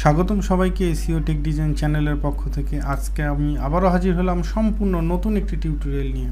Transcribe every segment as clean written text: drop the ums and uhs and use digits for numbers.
স্বাগতম সবাইকে SEO take design চ্যানেলের পক্ষ থেকে। আজকে আমি আবারও হাজির হলাম সম্পূর্ণ নতুন একটি টিউটোরিয়াল নিয়ে।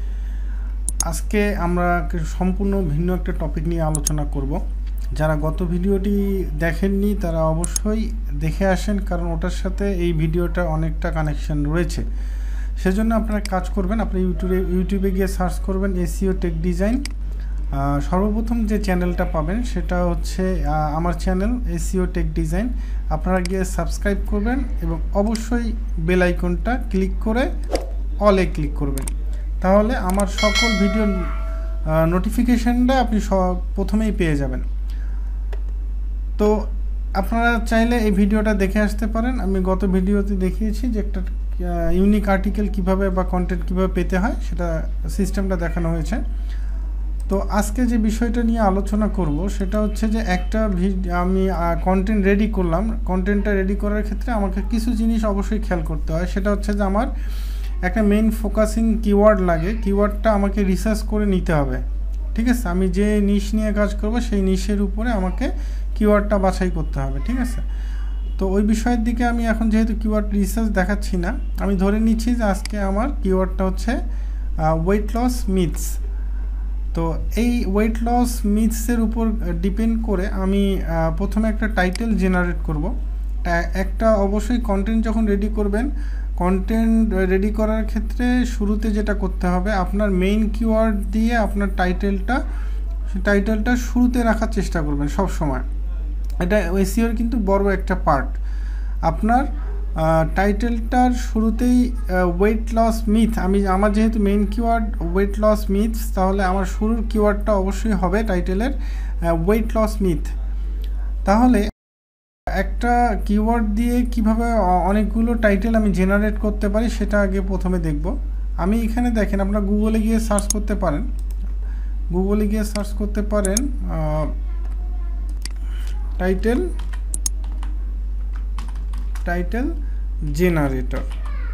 আজকে আমরা সম্পূর্ণ ভিন্ন একটা টপিক নিয়ে আলোচনা করব। যারা গত ভিডিওটি দেখেননি তারা অবশ্যই দেখে আসেন, কারণ ওটার সাথে এই ভিডিওটা অনেকটা কানেকশন রয়েছে। সেজন্য আপনারা কাজ করবেন, আপনি ইউটিউবে গিয়ে সার্চ করবেন এসইও টেক ডিজাইন। সর্বপ্রথম যে চ্যানেলটা পাবেন সেটা হচ্ছে আমার চ্যানেল এসইও টেক ডিজাইন। আপনারা গিয়ে সাবস্ক্রাইব করবেন এবং অবশ্যই বেল আইকনটা ক্লিক করে অলে ক্লিক করবেন, তাহলে আমার সকল ভিডিও নোটিফিকেশানটা আপনি প্রথমেই পেয়ে যাবেন। তো আপনারা চাইলে এই ভিডিওটা দেখে আসতে পারেন। আমি গত ভিডিওতে দেখিয়েছি যে একটা ইউনিক আর্টিকেল কিভাবে বা কন্টেন্ট কিভাবে পেতে হয়, সেটা সিস্টেমটা দেখানো হয়েছে। তো আজকে যে বিষয়টা নিয়ে আলোচনা করব সেটা হচ্ছে যে একটা আমি কন্টেন্ট রেডি করলাম। কন্টেন্টটা রেডি করার ক্ষেত্রে আমাকে কিছু জিনিস অবশ্যই খেয়াল করতে হয়। সেটা হচ্ছে যে আমার একটা মেইন ফোকাসিং কিওয়ার্ড লাগে। কিওয়ার্ডটা আমাকে রিসার্চ করে নিতে হবে, ঠিক আছে? আমি যে নিশ নিয়ে কাজ করব সেই নিশের উপরে আমাকে কিওয়ার্ডটা বাছাই করতে হবে, ঠিক আছে? তো ওই বিষয়ের দিকে আমি এখন যেহেতু কিওয়ার্ড রিসার্চ দেখাচ্ছি না, আমি ধরে নিচ্ছি যে আজকে আমার কিওয়ার্ডটা হচ্ছে ওয়েট লস মিথস। তো এই ওয়েট লস মিথসের উপর ডিপেন্ড করে আমি প্রথমে একটা টাইটেল জেনারেট করব। একটা অবশ্যই কন্টেন্ট যখন রেডি করবেন, কন্টেন্ট রেডি করার ক্ষেত্রে শুরুতে যেটা করতে হবে, আপনার মেইন কিওয়ার্ড দিয়ে আপনার টাইটেলটা শুরুতে রাখার চেষ্টা করবেন সব সময়। এটা এসইওর কিন্তু বড় একটা পার্ট। আপনার টাইটেলটার শুরুতেই ওয়েট লস মিথ, আমার যেহেতু main keyword weight loss myths, তাহলে আমার শুরুর কিওয়ার্ডটা অবশ্যই হবে টাইটেলের ওয়েট লস মিথ। তাহলে একটা কিওয়ার্ড দিয়ে কিভাবে অনেকগুলো টাইটেল আমি জেনারেট করতে পারি সেটা আগে প্রথমে দেখব। আমি এখানে দেখেন, আপনারা গুগলে গিয়ে সার্চ করতে পারেন। Title generator.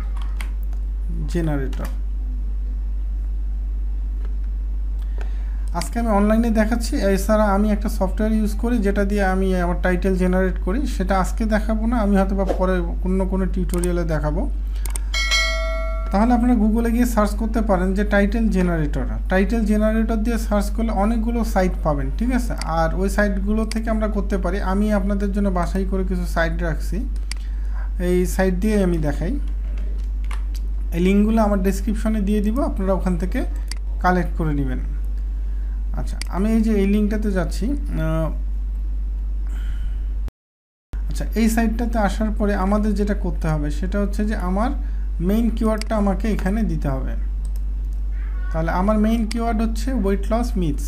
আজকে আমি অনলাইনে দেখাচ্ছি। এছাড়া আমি একটা সফটওয়্যার ইউজ করি যেটা দিয়ে আমি আমার টাইটেল জেনারেট করি, সেটা আজকে দেখাবো না, আমি হয়তো বা পরে কোনো টিউটোরিয়ালে দেখাবো। তাহলে আপনারা গুগলে গিয়ে সার্চ করতে পারেন যে টাইটেল জেনারেটর দিয়ে সার্চ করলে অনেকগুলো সাইট পাবেন, ঠিক আছে? আর ওই সাইটগুলো থেকে আমরা করতে পারি। আমি আপনাদের জন্য বাছাই করে কিছু সাইট রাখছি, এই সাইট দিয়ে আমি দেখাই। এই লিঙ্কগুলো আমার ডেসক্রিপশনে দিয়ে দিব, আপনারা ওখান থেকে কালেক্ট করে নেবেন। আচ্ছা, আমি এই যে এই লিঙ্কটাতে যাচ্ছি। আচ্ছা, এই সাইটটাতে আসার পরে আমাদের যেটা করতে হবে সেটা হচ্ছে যে আমার মেইন কিওয়ার্ডটা আমাকে এখানে দিতে হবে। তাহলে আমার মেইন কিওয়ার্ড হচ্ছে ওয়েট লস মিথস।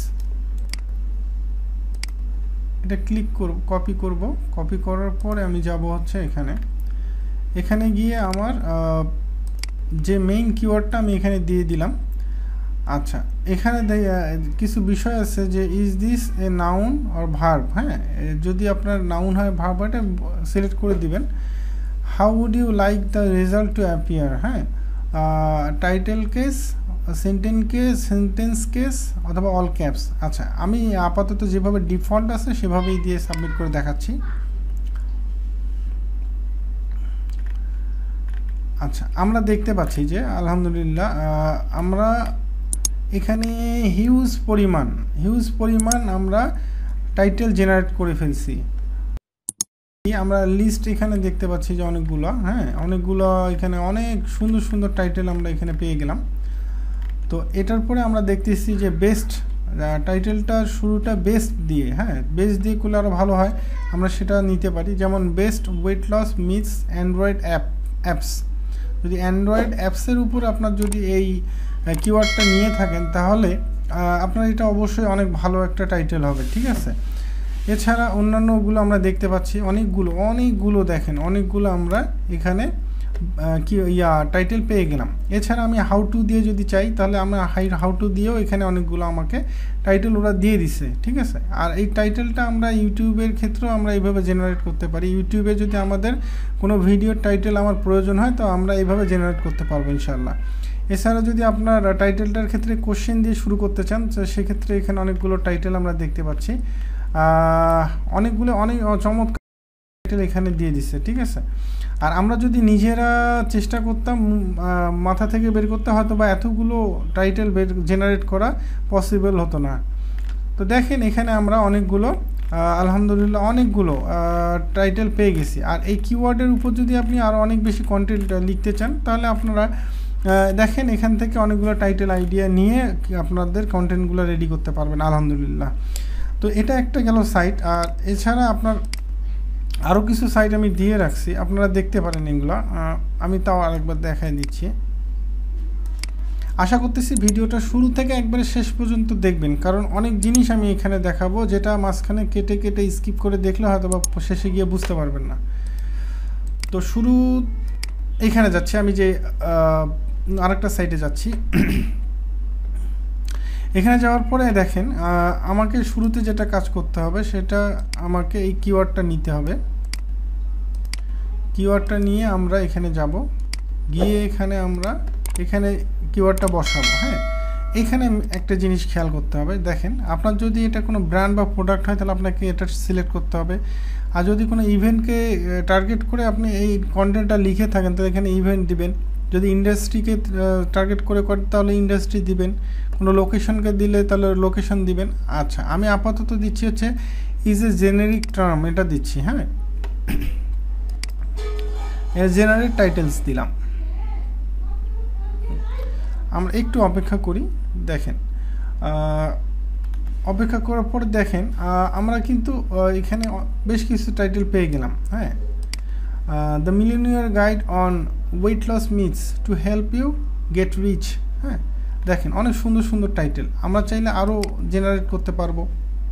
এটা ক্লিক করব, কপি করার পরে আমি যাব হচ্ছে এখানে গিয়ে আমার যে মেইন কিওয়ার্ডটা আমি এখানে দিয়ে দিলাম। আচ্ছা, এখানে কিছু বিষয় আছে যে is this a noun or verb. হ্যাঁ, যদি আপনার নাউন হয় ভার্ব এটা সিলেক্ট করে দিবেন। How would you like the result to appear. হ্যাঁ, টাইটেল কেস, সেন্টেন্স কেস অথবা অল ক্যাপস। আচ্ছা, আমি আপাতত যেভাবে ডিফল্ট আছে সেভাবেই দিয়ে সাবমিট করে দেখাচ্ছি। আচ্ছা, আমরা দেখতে পাচ্ছি যে আলহামদুলিল্লাহ আমরা এখানে হিউজ পরিমাণ আমরা টাইটেল জেনারেট করে ফেলছি। আমরা লিস্ট এখানে দেখতে পাচ্ছি যে অনেকগুলো এখানে অনেক সুন্দর টাইটেল আমরা এখানে পেয়ে গেলাম। তো এটার পরে আমরা দেখতেছি যে বেস্ট টাইটেলটার শুরুটা বেস্ট দিয়ে, বেস্ট দিয়ে করলে আরও ভালো হয়, আমরা সেটা নিতে পারি। যেমন best weight loss myths android apps. যদি অ্যান্ড্রয়েড অ্যাপসের উপর আপনার যদি এই কিওয়ার্ডটা নিয়ে থাকেন, তাহলে আপনার এটা অবশ্যই অনেক ভালো একটা টাইটেল হবে, ঠিক আছে? এছাড়া অন্যান্যগুলো আমরা দেখতে পাচ্ছি অনেকগুলো দেখেন, অনেকগুলো আমরা এখানে টাইটেল পেয়ে গেলাম। এছাড়া আমি হাউ টু দিয়ে যদি চাই, তাহলে আমরা হাউ টু দিয়েও এখানে অনেকগুলো আমাকে টাইটেল ওরা দিয়ে দিছে, ঠিক আছে? আর এই টাইটেলটা আমরা ইউটিউবের ক্ষেত্রেও আমরা এইভাবে জেনারেট করতে পারি। ইউটিউবে যদি আমাদের কোনো ভিডিওর টাইটেল আমার প্রয়োজন হয়, তো আমরা এইভাবে জেনারেট করতে পারবো ইনশাল্লাহ। এছাড়া যদি আপনার টাইটেলটার ক্ষেত্রে কোশ্চেন দিয়ে শুরু করতে চান, সেক্ষেত্রে এখানে অনেকগুলো টাইটেল আমরা দেখতে পাচ্ছি। অনেক চমৎকার টাইটেল এখানে দিয়ে দিচ্ছে, ঠিক আছে। আর আমরা যদি নিজেরা চেষ্টা করতাম মাথা থেকে বের করতে, হয়তো বা এতগুলো টাইটেল জেনারেট করা পসিবল হতো না। তো দেখেন এখানে আমরা অনেকগুলো আলহামদুলিল্লাহ অনেকগুলো টাইটেল পেয়ে গেছি। আর এই কিওয়ার্ডের উপর যদি আপনি আরও অনেক বেশি কন্টেন্ট লিখতে চান, তাহলে আপনারা দেখেন এখান থেকে অনেকগুলো টাইটেল আইডিয়া নিয়ে আপনাদের কন্টেন্টগুলো রেডি করতে পারবেন আলহামদুলিল্লাহ। তো এটা একটা গেল সাইট। আর এছাড়া আপনার আরও কিছু সাইট আমি দিয়ে রাখছি, আপনারা দেখতে পারেন এগুলো। আমি তাও আরেকবার দেখাই দিচ্ছি। আশা করতেছি ভিডিওটা শুরু থেকে একবারে শেষ পর্যন্ত দেখবেন, কারণ অনেক জিনিস আমি এখানে দেখাবো যেটা মাঝখানে কেটে কেটে স্কিপ করে দেখলে হয়তো বা শেষে গিয়ে বুঝতে পারবেন না। তো শুরু এখানে যাচ্ছি, আমি যে আরেকটা সাইটে যাচ্ছি। এখানে যাওয়ার পরে দেখেন আমাকে শুরুতে যেটা কাজ করতে হবে সেটা আমাকে এই কিওয়ার্ডটা নিতে হবে। কিওয়ার্ডটা নিয়ে আমরা এখানে যাব, গিয়ে এখানে আমরা এখানে কিওয়ার্ডটা বসাবো। হ্যাঁ, এখানে একটা জিনিস খেয়াল করতে হবে। দেখেন আপনার যদি এটা কোনো ব্র্যান্ড বা প্রোডাক্ট হয় তাহলে আপনাকে এটা সিলেক্ট করতে হবে। আর যদি কোনো ইভেন্টকে টার্গেট করে আপনি এই কন্টেন্টটা লিখে থাকেন তাহলে এখানে ইভেন্ট দিবেন। যদি ইন্ডাস্ট্রিকে টার্গেট করে তাহলে ইন্ডাস্ট্রি দিবেন। কোনো লোকেশনকে দিলে তাহলে লোকেশন দিবেন। আচ্ছা, আমি আপাতত দিচ্ছি হচ্ছে ইজ এ জেনারিক টার্ম, এটা দিচ্ছি। হ্যাঁ, জেনারিক টাইটেলস দিলাম। আমরা একটু অপেক্ষা করি। দেখেন অপেক্ষা করার পর দেখেন আমরা কিন্তু এখানে বেশ কিছু টাইটেল পেয়ে গেলাম। হ্যাঁ, the millionaire guide on weight loss myths to help you get rich. হ্যাঁ, দেখেন অনেক সুন্দর সুন্দর টাইটেল। আমরা চাইলে আরও জেনারেট করতে পারবো,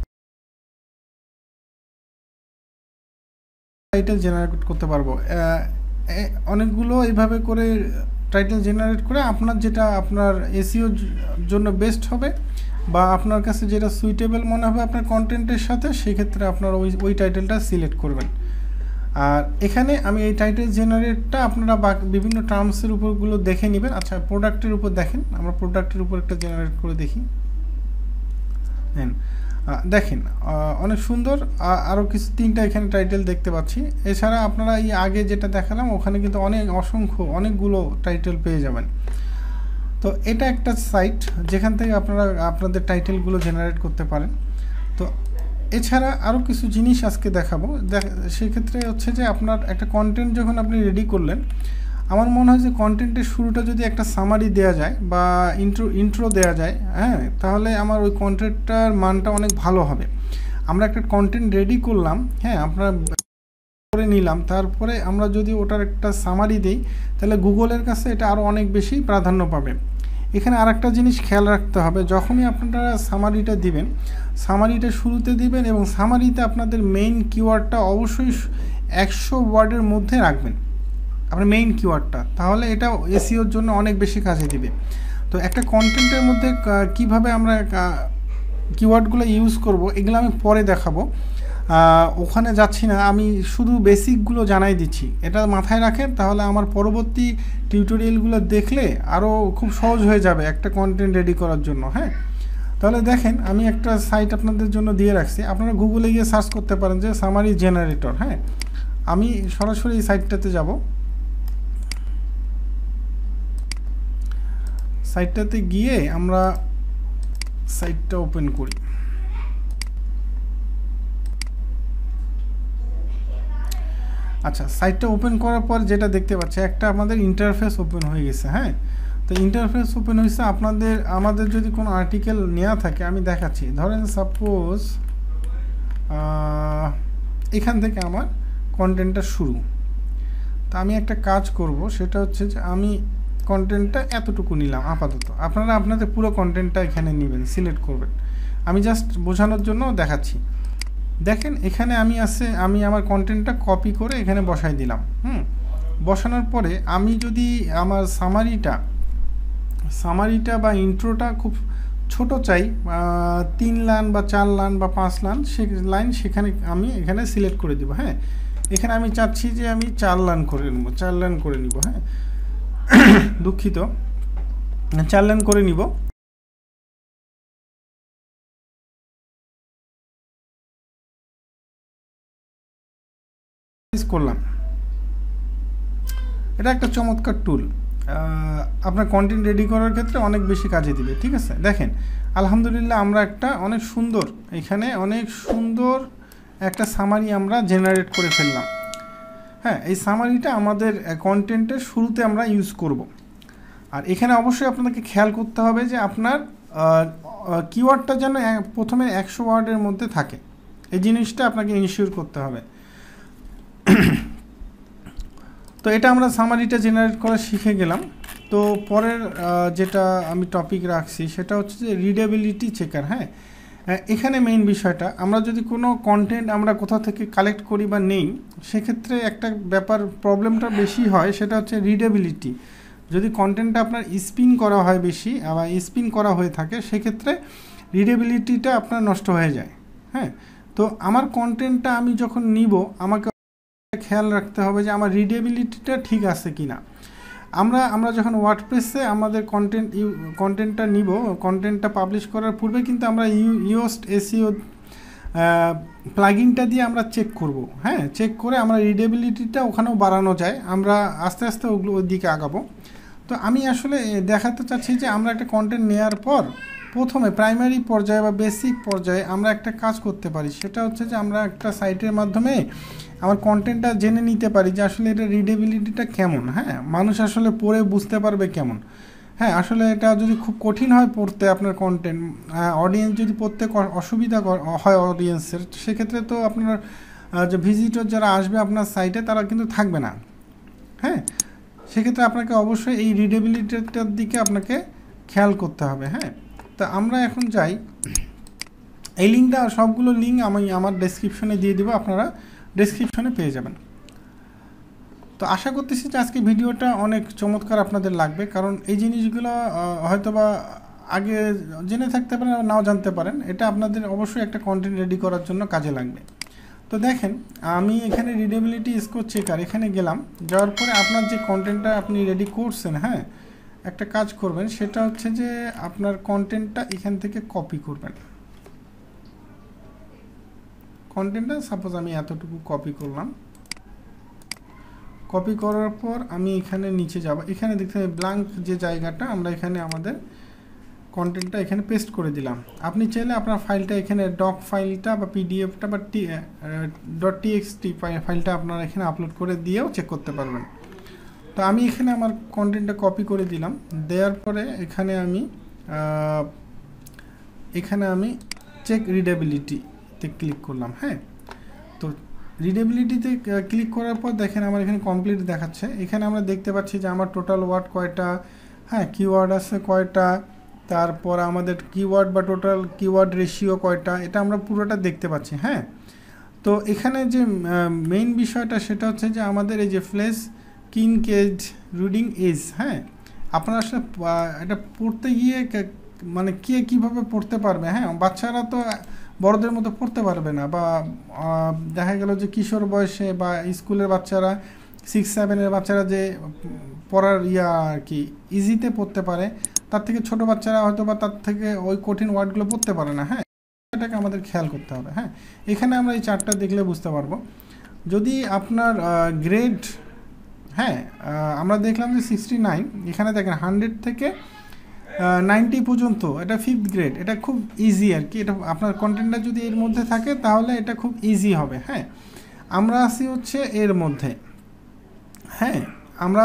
টাইটেল জেনারেট করতে পারবো অনেকগুলো এইভাবে করে টাইটেল জেনারেট করে আপনার যেটা আপনার এসইওর জন্য বেস্ট হবে বা আপনার কাছে যেটা সুইটেবল মনে হবে আপনার কন্টেন্টের সাথে, সেক্ষেত্রে আপনার ওই টাইটেলটা সিলেক্ট করবেন। আর এখানে আমি এই টাইটেল জেনারেটটা আপনারা বিভিন্ন টার্মসের উপরগুলো দেখে নেবেন। আচ্ছা, প্রোডাক্টের উপর দেখেন, আমরা প্রোডাক্টের উপর একটা জেনারেট করে দেখি। দেখেন অনেক সুন্দর। আরও কিছু 3টা এখানে টাইটেল দেখতে পাচ্ছি। এছাড়া আপনারা এই আগে যেটা দেখালাম ওখানে কিন্তু অনেকগুলো টাইটেল পেয়ে যাবেন। তো এটা একটা সাইট যেখান থেকে আপনারা আপনাদের টাইটেলগুলো জেনারেট করতে পারেন। তো এছাড়া আরও কিছু জিনিস আজকে দেখাবো। সেক্ষেত্রে হচ্ছে যে আপনার একটা কন্টেন্ট যখন আপনি রেডি করলেন, আমার মনে হয় যে কন্টেন্টের শুরুটা যদি একটা সামারি দেওয়া যায় বা ইন্ট্রো দেওয়া যায়, হ্যাঁ, তাহলে আমার ওই কন্টেন্টটার মানটা অনেক ভালো হবে। আমরা একটা কন্টেন্ট রেডি করলাম, হ্যাঁ, আপনারা করে নিলাম, তারপরে আমরা যদি ওটার একটা সামারি দিই তাহলে গুগলের কাছে এটা আরও অনেক বেশি প্রাধান্য পাবে। এখানে আরেকটা জিনিস খেয়াল রাখতে হবে, যখনই আপনারা সামারিটা দিবেন, সামারিটা শুরুতে দিবেন এবং সামারিতে আপনাদের মেইন কিওয়ার্ডটা অবশ্যই 100 ওয়ার্ডের মধ্যে রাখবেন, আপনার মেইন কিওয়ার্ডটা। তাহলে এটা এসইওর জন্য অনেক বেশি কাজে দিবে। তো একটা কন্টেন্টের মধ্যে কিভাবে আমরা কিওয়ার্ডগুলো ইউজ করব এগুলো আমি পরে দেখাবো, ওখানে যাচ্ছি না। আমি শুধু বেসিকগুলো জানাই দিচ্ছি, এটা মাথায় রাখেন, তাহলে আমার পরবর্তী টিউটোরিয়ালগুলো দেখলে আরও খুব সহজ হয়ে যাবে একটা কন্টেন্ট রেডি করার জন্য। হ্যাঁ, তাহলে দেখেন আমি একটা সাইট আপনাদের জন্য দিয়ে রাখছি, আপনারা গুগলে গিয়ে সার্চ করতে পারেন যে সামারি জেনারেটর। হ্যাঁ, আমি সরাসরি এই সাইটটাতে যাব। সাইটটাতে গিয়ে আমরা সাইটটা ওপেন করি। আচ্ছা, সাইটটা ওপেন করার পর যেটা দেখতে পাচ্ছি একটা আমাদের ইন্টারফেস ওপেন হয়ে গেছে। হ্যাঁ, তো ইন্টারফেস ওপেন হয়েছে। আমাদের যদি কোনো আর্টিকেল নেওয়া থাকে আমি দেখাচ্ছি। ধরেন সাপোজ এখান থেকে আমার কন্টেন্টটা শুরু। তা আমি একটা কাজ করব, সেটা হচ্ছে যে আমি কন্টেন্টটা এতটুকু নিলাম আপাতত। আপনারা আপনাদের পুরো কন্টেন্টটা এখানে নেবেন, সিলেক্ট করবেন। আমি জাস্ট বোঝানোর জন্য দেখাচ্ছি। দেখেন এখানে আমি আমার কন্টেন্টটা কপি করে এখানে বসাই দিলাম। বসানোর পরে আমি যদি আমার সামারিটা বা ইন্ট্রোটা খুব ছোট চাই, 3 লাইন বা 4 লাইন বা 5 লাইন সেখানে আমি এখানে সিলেক্ট করে দিব। হ্যাঁ, এখানে আমি চাচ্ছি যে আমি 4 লাইন করে নিব। হ্যাঁ, দুঃখিত, 4 লাইন করে নিব। করলাম, এটা একটা চমৎকার টুল, আপনার কন্টেন্ট রেডি করার ক্ষেত্রে অনেক বেশি কাজে দিবে। ঠিক আছে, দেখেন আলহামদুলিল্লাহ আমরা একটা অনেক সুন্দর একটা সামারি আমরা জেনারেট করে ফেললাম। হ্যাঁ, এই সামারিটা আমাদের কন্টেন্টের শুরুতে আমরা ইউজ করব। আর এখানে অবশ্যই আপনাদেরকে খেয়াল করতে হবে যে আপনার কিওয়ার্ডটা যেন প্রথমে 100 ওয়ার্ডের মধ্যে থাকে, এই জিনিসটা আপনাকে ইনশিওর করতে হবে। তো এটা আমরা সামারিটা জেনারেট করা শিখে গেলাম। তো পরের যেটা আমি টপিক রাখছি সেটা হচ্ছে যে রিডেবিলিটি চেকার। হ্যাঁ, এখানে মেইন বিষয়টা, আমরা যদি কোনো কন্টেন্ট আমরা কোথা থেকে কালেক্ট করি বা নেই, সেক্ষেত্রে একটা ব্যাপার প্রবলেমটা বেশি হয়, সেটা হচ্ছে রিডেবিলিটি। যদি কন্টেন্টটা আপনার স্পিন করা হয় বেশি বা স্পিন করা হয়ে থাকে, সেক্ষেত্রে রিডেবিলিটিটা আপনার নষ্ট হয়ে যায়। হ্যাঁ, তো আমার কন্টেন্টটা আমি যখন নিব, আমাকে খেয়াল রাখতে হবে যে আমার রিডেবিলিটিটা ঠিক আছে কি না। আমরা যখন ওয়ার্ডপ্রেসে আমাদের কন্টেন্টটা নিব, কন্টেন্টটা পাবলিশ করার পূর্বে কিন্তু আমরা ইউস্ট এসইও প্লাগইনটা দিয়ে আমরা চেক করব। হ্যাঁ, চেক করে আমরা রিডেবিলিটিটা ওখানেও বাড়ানো যায়, আমরা আস্তে আস্তে ওগুলো ওই দিকে আগাবো। তো আমি আসলে দেখাতে চাচ্ছি যে আমরা একটা কন্টেন্ট নেওয়ার পর প্রথমে প্রাইমারি পর্যায়ে বা বেসিক পর্যায়ে আমরা একটা কাজ করতে পারি, সেটা হচ্ছে যে আমরা একটা সাইটের মাধ্যমে আমার কন্টেন্টটা জেনে নিতে পারি যে আসলে এটা রিডেবিলিটিটা কেমন। হ্যাঁ, মানুষ আসলে পড়ে বুঝতে পারবে কেমন। হ্যাঁ, আসলে এটা যদি খুব কঠিন হয় পড়তে আপনার কন্টেন্ট, অডিয়েন্স যদি পড়তে অসুবিধা হয় অডিয়েন্সের, সেক্ষেত্রে তো আপনার যে ভিজিটর যারা আসবে আপনার সাইটে তারা কিন্তু থাকবে না। হ্যাঁ, সেক্ষেত্রে আপনাকে অবশ্যই এই রিডেবিলিটিটার দিকে আপনাকে খেয়াল করতে হবে। হ্যাঁ, তা আমরা এখন যাই, এই লিঙ্কটা সবগুলো লিঙ্ক আমি আমার ডেসক্রিপশনে দিয়ে দেবো, আপনারা ডেসক্রিপশনে পেয়ে যাবেন। তো আশা করতেছি যে আজকে ভিডিওটা অনেক চমৎকার আপনাদের লাগবে, কারণ এই জিনিসগুলো হয়তোবা আগে জেনে থাকতে পারেন আর নাও জানতে পারেন, এটা আপনাদের অবশ্যই একটা কন্টেন্ট রেডি করার জন্য কাজে লাগবে। তো দেখেন আমি এখানে রিডেবিলিটি স্কোর চেকার এখানে গেলাম, যাওয়ার পরে আপনার যে কন্টেন্টটা আপনি রেডি করছেন, হ্যাঁ, একটা কাজ করবেন, সেটা হচ্ছে যে আপনার কন্টেন্টটা এখান থেকে কপি করবেন। কন্টেন্টটা সাপোজ আমি এতটুকু কপি করলাম, কপি করার পর আমি এখানে নিচে যাব, এখানে দেখতে হবে ব্ল্যাঙ্ক যে জায়গাটা, আমরা এখানে আমাদের কন্টেন্টটা এখানে পেস্ট করে দিলাম। আপনি চাইলে আপনার ফাইলটা এখানে ডক ফাইলটা বা পিডিএফটা বা .txt ফাইলটা আপনারা এখানে আপলোড করে দিয়েও চেক করতে পারবেন। তো আমি এখানে আমার কন্টেন্টটা কপি করে দিলাম, দেওয়ার পরে এখানে আমি চেক রিডেবিলিটিতে ক্লিক করলাম। হ্যাঁ, তো রিডেবিলিটিতে ক্লিক করার পর দেখেন আমার এখানে কমপ্লিট দেখাচ্ছে। এখানে আমরা দেখতে পাচ্ছি যে আমার টোটাল ওয়ার্ড কয়টা, হ্যাঁ, কিওয়ার্ড আছে কয়টা, তারপর আমাদের কিওয়ার্ড বা টোটাল কিওয়ার্ড রেশিও কয়টা, এটা আমরা পুরোটা দেখতে পাচ্ছি। হ্যাঁ, তো এখানে যে মেইন বিষয়টা সেটা হচ্ছে যে আমাদের এই যে ফ্লেস কিন কেজ রিডিং এজ, হ্যাঁ, আপনারা আসলে এটা পড়তে গিয়ে মানে কীভাবে পড়তে পারবে। হ্যাঁ, বাচ্চারা তো বড়দের মতো পড়তে পারবে না, বা দেখা গেল যে কিশোর বয়সে বা স্কুলের বাচ্চারা 6-7 বাচ্চারা যে পড়ার আর কি ইজিতে পড়তে পারে, তার থেকে ছোট বাচ্চারা হয়তো বা তার থেকে ওই কঠিন ওয়ার্ডগুলো পড়তে পারে না। হ্যাঁ, এটাকে আমাদের খেয়াল করতে হবে। হ্যাঁ, এখানে আমরা এই চার্টটা দেখলে বুঝতে পারবো যদি আপনার গ্রেড, হ্যাঁ, আমরা দেখলাম যে 69, এখানে দেখেন 100 থেকে 90 পর্যন্ত, এটা 5th গ্রেড, এটা খুব ইজি আর কি। এটা আপনার কন্টেন্টটা যদি এর মধ্যে থাকে তাহলে এটা খুব ইজি হবে। হ্যাঁ, আমরা আসি হচ্ছে এর মধ্যে, হ্যাঁ, আমরা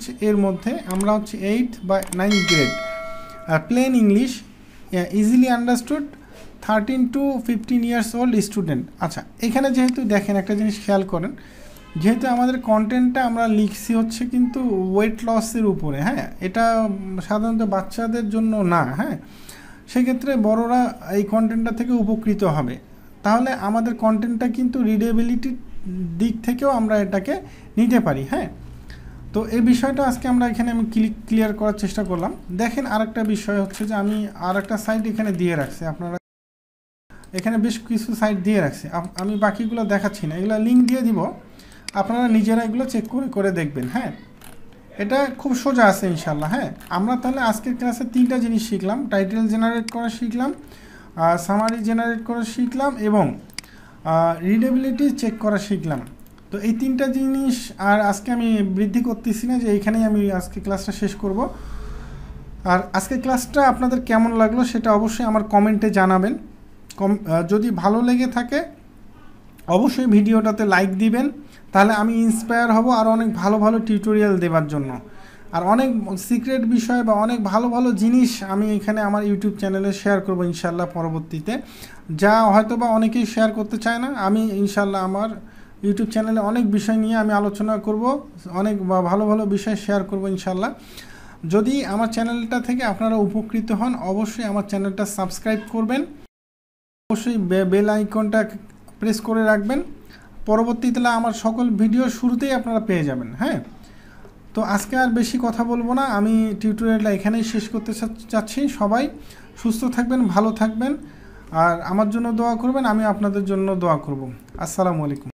হচ্ছে 8 বা 9 grade, plain English, easily understood, 13 to 15 years old student. আচ্ছা, এখানে যেহেতু দেখেন একটা জিনিস খেয়াল করেন, যেহেতু আমাদের কন্টেন্টটা আমরা লিখছি হচ্ছে কিন্তু ওয়েট লসের উপরে, হ্যাঁ, এটা সাধারণত বাচ্চাদের জন্য না। হ্যাঁ, সেক্ষেত্রে বড়রা এই কন্টেন্টটা থেকে উপকৃত হবে। তাহলে আমাদের কন্টেন্টটা কিন্তু রিডেবিলিটির দিক থেকেও আমরা এটাকে নিতে পারি। হ্যাঁ, তো এই বিষয়টা আজকে আমরা এখানে আমি ক্লিয়ার করার চেষ্টা করলাম। দেখেন আরেকটা বিষয় হচ্ছে যে আমি আরেকটা সাইট এখানে দিয়ে রাখছি, আপনারা এখানে বেশ কিছু সাইট দিয়ে রাখছি, আমি বাকিগুলো দেখাচ্ছি না, এগুলো লিঙ্ক দিয়ে দিব, আপনারা নিজেরা এগুলো চেক করে দেখবেন। হ্যাঁ, এটা খুব সোজা আছে ইনশাল্লাহ। হ্যাঁ, আমরা তাহলে আজকের ক্লাসে 3টা জিনিস শিখলাম, টাইটেল জেনারেট করা শিখলাম, সামারি জেনারেট করা শিখলাম এবং রিডেবিলিটি চেক করা শিখলাম। তো তো এই 3টা জিনিস আর আজকে আমি বৃদ্ধি করতেছি না, যে এইখানেই আমি আজকে ক্লাসটা শেষ করব। আর আজকে ক্লাসটা আপনাদের কেমন লাগলো সেটা অবশ্যই আমার কমেন্টে জানাবেন। যদি ভালো লেগে থাকে অবশ্যই ভিডিওটাতে লাইক দিবেন, তাহলে আমি ইন্সপায়ার হব আর অনেক ভালো ভালো টিউটোরিয়াল দেওয়ার জন্য। আর অনেক সিক্রেট বিষয় বা অনেক ভালো ভালো জিনিস আমি এখানে আমার ইউটিউব চ্যানেলে শেয়ার করব ইনশাল্লাহ পরবর্তীতে, যা হয়তো বা অনেকেই শেয়ার করতে চায় না। আমি ইনশাল্লাহ আমার ইউটিউব চ্যানেলে অনেক বিষয় নিয়ে আমি আলোচনা করব, অনেক ভালো ভালো বিষয় শেয়ার করব ইনশাল্লাহ। যদি আমার চ্যানেলটা থেকে আপনারা উপকৃত হন অবশ্যই আমার চ্যানেলটা সাবস্ক্রাইব করবেন, অবশ্যই বেল আইকনটা প্রেস করে রাখবেন, পরবর্তীতে আমার সকল ভিডিও শুরুতেই আপনারা পেয়ে যাবেন। হ্যাঁ, তো আজকে আর বেশি কথা বলবো না, আমি টিউটোরিয়ালটা এখানেই শেষ করতে চাচ্ছি। সবাই সুস্থ থাকবেন, ভালো থাকবেন, আর আমার জন্য দোয়া করবেন, আমি আপনাদের জন্য দোয়া করব। আসসালামু আলাইকুম।